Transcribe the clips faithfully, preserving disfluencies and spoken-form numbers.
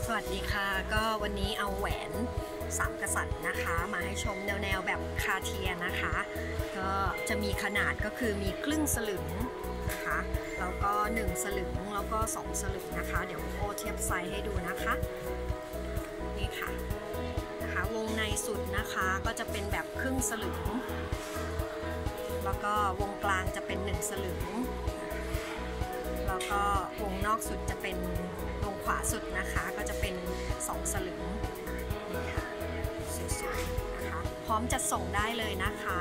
สวัสดีค่ะก็วันนี้เอาแหวนสามกษัตริย์นะคะมาให้ชมแนวๆแบบคาเทียนะคะก็จะมีขนาดก็คือมีครึ่งสลึงนะคะแล้วก็หนึ่งสลึงแล้วก็สองสลึงนะคะเดี๋ยวโอเทียบไซส์ให้ดูนะคะนี่ค่ะนะคะวงในสุดนะคะก็จะเป็นแบบครึ่งสลึงแล้วก็วงกลางจะเป็นหนึ่งสลึงแล้วก็วงนอกสุดจะเป็นวงขวาสุดนะคะก็จะเป็นสองสลึงนี่ค่ะสวยๆนะคะพร้อมจะส่งได้เลยนะคะ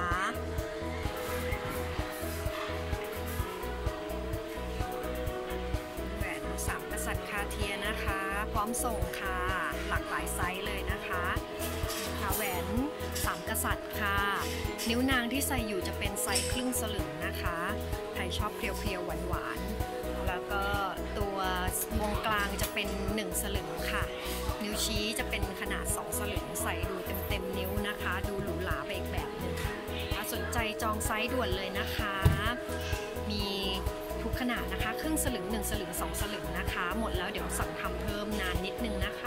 แหวนสามกษัตริย์คาเทียนะคะพร้อมส่งค่ะหลากหลายไซส์เลยนะคะค่ะแหวนสามกษัตริย์ค่ะนิ้วนางที่ใส่อยู่จะเป็นไซส์ครึ่งสลึงนะคะใครชอบเพรียวๆหวานๆแล้วก็ตัววงกลางจะเป็นหนึ่งสลึงค่ะนิ้วชี้จะเป็นขนาดสองสลึงใส่ดูเต็มๆนิ้วนะคะดูหรูหราไปอีกแบบหนึ่งถ้าสนใจจองไซส์ด่วนเลยนะคะมีทุกขนาดนะคะครึ่งสลึงหนึ่งสลึงสองสลึงนะคะหมดแล้วเดี๋ยวสั่งทำเพิ่มนานนิดนึงนะคะ